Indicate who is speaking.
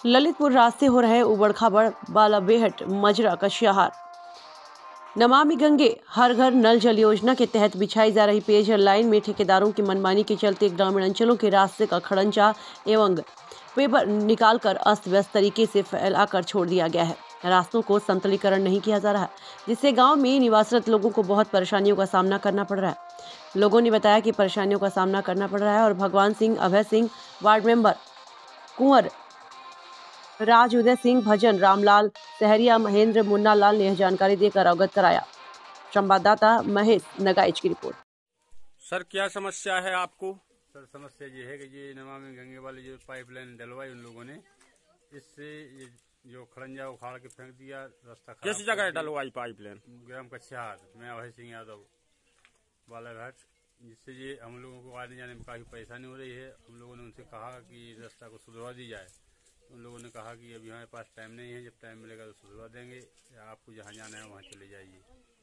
Speaker 1: ललितपुर रास्ते हो रहे उबड़ खाबड़, बालाबेहट मजरा कशियाहार। नमामि गंगे हर घर नल जल योजना के तहत बिछाई जा रही पेयजल लाइन में ठेकेदारों की मनमानी के चलते ग्रामीण अंचलों के रास्ते का खड़ंजा एवं पेपर निकालकर अस्त व्यस्त तरीके से फैलाकर छोड़ दिया गया है। रास्तों को समतलीकरण नहीं किया जा रहा है, जिससे गांव में निवासरत लोगों को बहुत परेशानियों का सामना करना पड़ रहा है। लोगों ने बताया कि परेशानियों का सामना करना पड़ रहा है और भगवान सिंह, अभय सिंह, वार्ड मेंबर कुंवर राज, उदय सिंह, भजन रामलाल, सहरिया, महेंद्र, मुन्ना लाल ने यह जानकारी देकर अवगत कराया। संवाददाता महेश नगाइच की रिपोर्ट।
Speaker 2: सर, क्या समस्या है आपको?
Speaker 3: सर, समस्या ये है कि ये नमामि गंगे वाली जो पाइपलाइन डलवाई उन लोगों ने, इससे ये जो खड़ंजा उखाड़ के फेंक दिया, रास्ता खराब।
Speaker 2: किस जगह डलवाई पाइपलाइन?
Speaker 3: ग्राम कछियार में अभय सिंह यादव बालाघाट, जिससे ये हम लोगों को आने जाने में काफ़ी परेशानी हो रही है। हम लोगों ने उनसे कहा कि रास्ता को सुधरवा दी जाए। उन लोगों ने कहा कि अभी हमारे पास टाइम नहीं है, जब टाइम मिलेगा तो सुधरवा देंगे, या आपको जहाँ जाना है वहाँ चले जाइए।